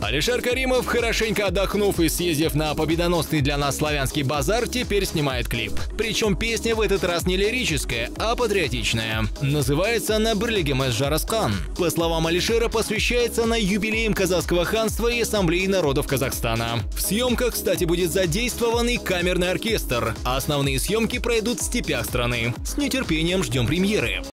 Алишер Каримов, хорошенько отдохнув и съездив на победоносный для нас славянский базар, теперь снимает клип. Причем песня в этот раз не лирическая, а патриотичная. Называется она «Бірлігіміз жарасқан». По словам Алишера, посвящается она юбилеям казахского ханства и Ассамблеи народов Казахстана. В съемках, кстати, будет задействованный камерный оркестр, а основные съемки пройдут в степях страны. С нетерпением ждем премьеры.